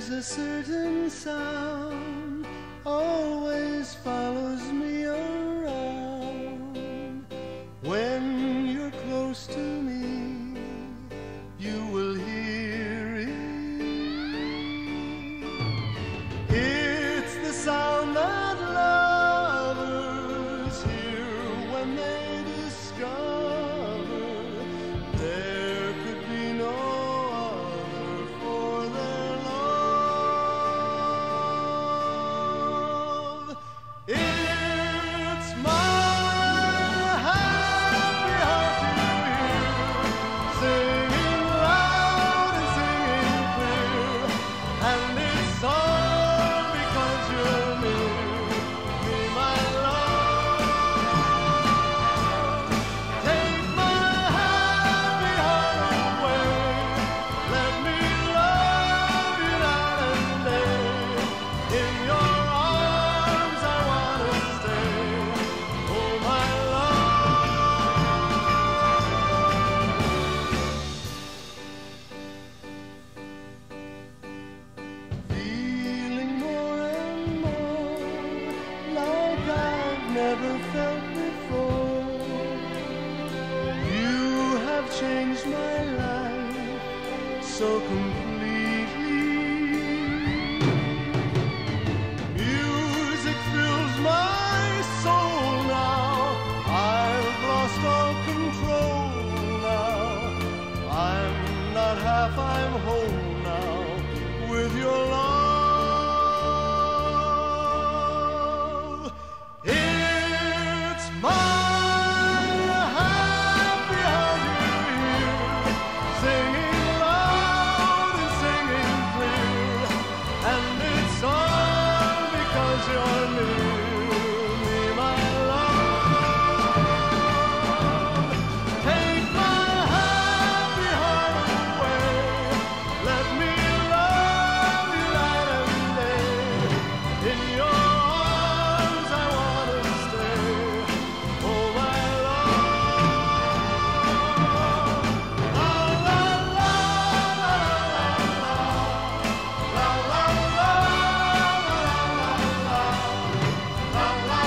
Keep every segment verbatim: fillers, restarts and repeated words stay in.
a certain sound always follows me around. When you're close to me, you will hear it. It's the sound that lovers hear when they discover there could be no other for their love. It's my happy heart you hear, singing loud and singing clear, and it's all because you're near me, my love. Take my happy heart away, let me love you night and day. In your arms I wanna stay, oh my love. Feeling more and more like I've never felt before. You have changed my life so completely. Music fills my soul now. I've lost all control now. I'm not half, I'm whole now with your love. It's my happy heart you hear, singing loud and singing clear, and it's all because you're near me, my love. Take my happy heart away, let me love you night and day. In your arms I wanna stay, oh my love. La la la la la la la la la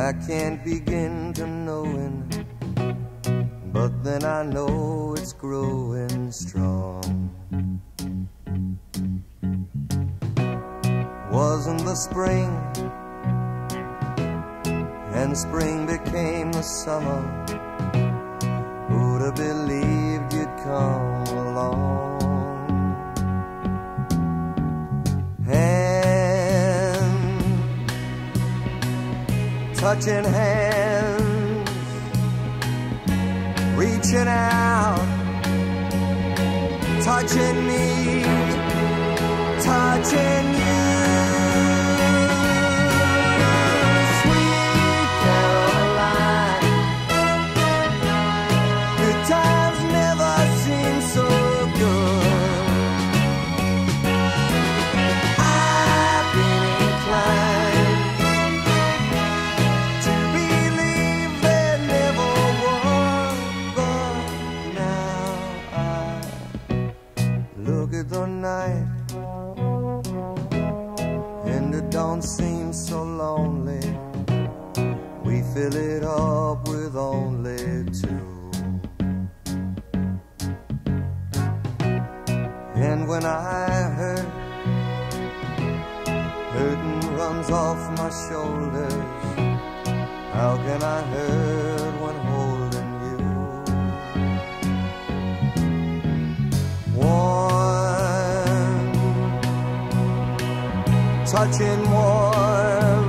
I can't begin to knowing, but then I know it's growing strong. Wasn't the spring, and spring became the summer. Who'd have believed you'd come along? Hand, touching hands, reaching out, touching me, touching you. Sweet Caroline, good times never seem so good. I've been inclined to believe there never was, but now I look at the night and it don't seem so lonely. We fill it up with only two. And when I hurt, hurting runs off my shoulders. How can I hurt when holding you? Warm, touching warm,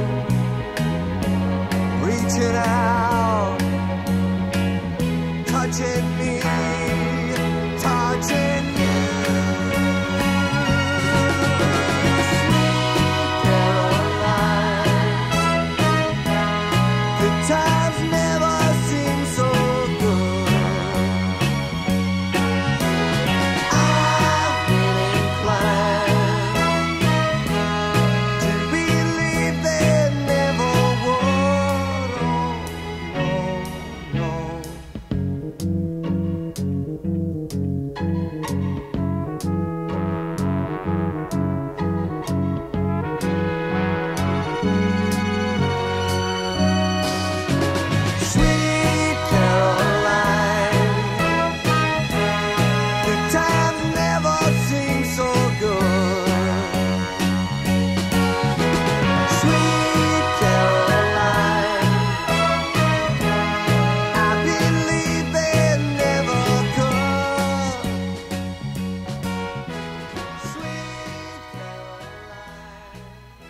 reaching out, touching me, touching you. Sweet Caroline, good times never seem so good. I've been inclined to believe there never was. Oh, no, no. Sweet Caroline, good times never seem so good. Sweet Caroline, I believe they never could. Sweet Caroline.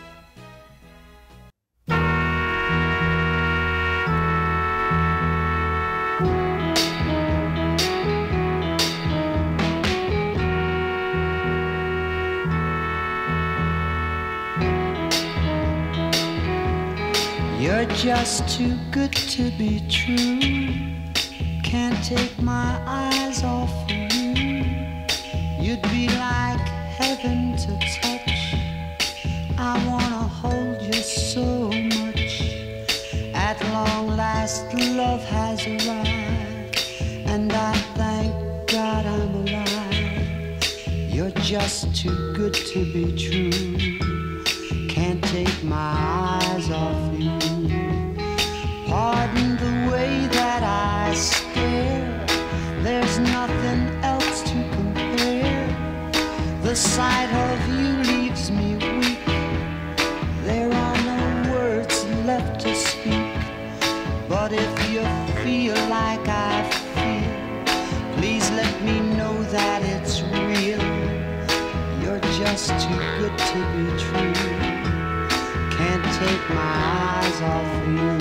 You're just too good to be true. Can't take my eyes off of you. You'd be like heaven to touch. I wanna hold you so much. At long last, love has arrived, and I thank God I'm alive. You're just too good to be true. Can't take my eyes off you. Pardon the way that I stare. There's nothing else to compare. The sight of you leaves me weak. There are no words left to speak. But if you feel like I feel, please let me know that it's real. You're just too good to be true. Can't take my eyes off you.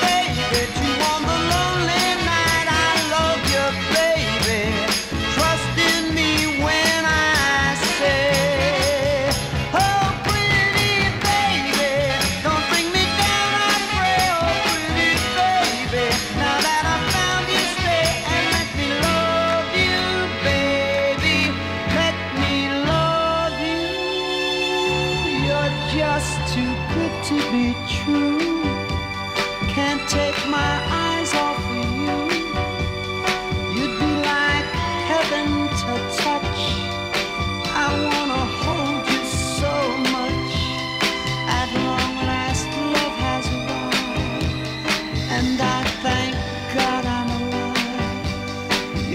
Trust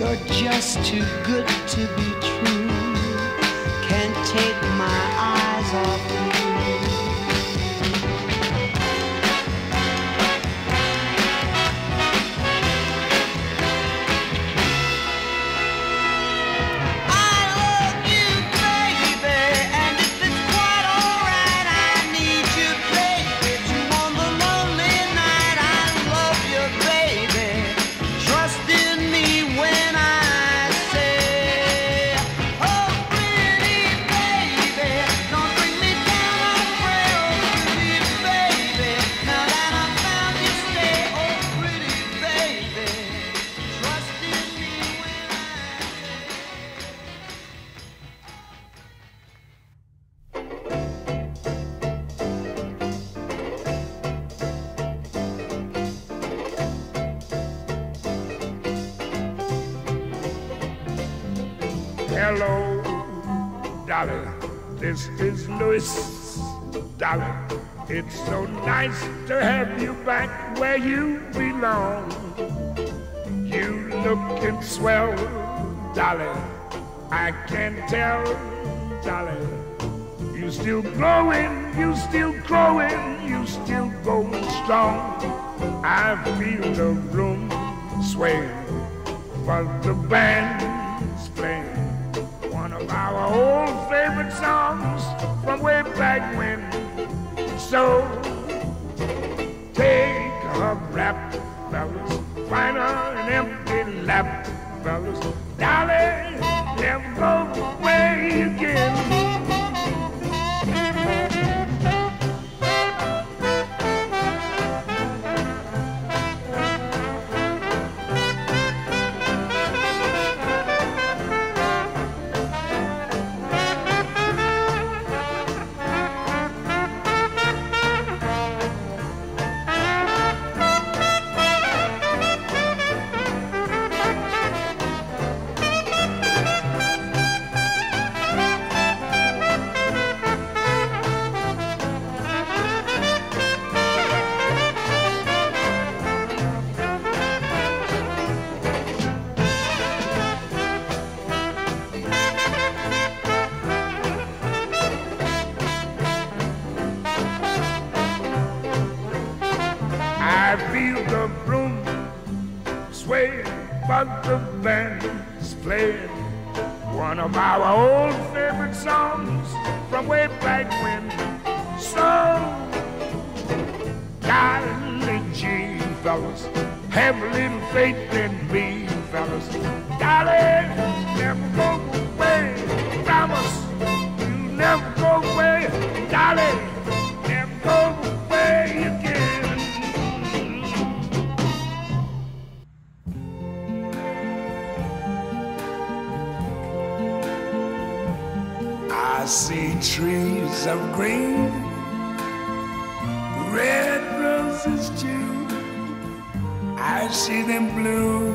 You're just too good to be true. Can't take my eyes off you. Hello, Dolly, this is Louis. Dolly, it's so nice to have you back where you belong. You looking swell, Dolly, I can tell, Dolly. You still glowing, you still growing, you still going strong. I feel the room sway, but the band's playing one of our old favorite songs from way back when. So take a rap, fellas, find her an empty lap, fellas. Dolly, never go away again. I feel the room sway, but the band's playing one of our old favorite songs from way back when. So, golly gee, fellas, have a little faith in me, fellas. Dolly, never go away, promise you never go away. Dolly, never go away again. I see trees of green, red roses too. I see them bloom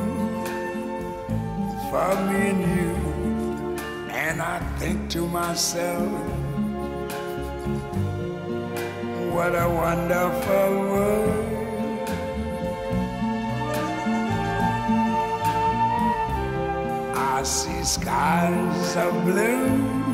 for me and you. And I think to myself, what a wonderful world. I see skies of blue,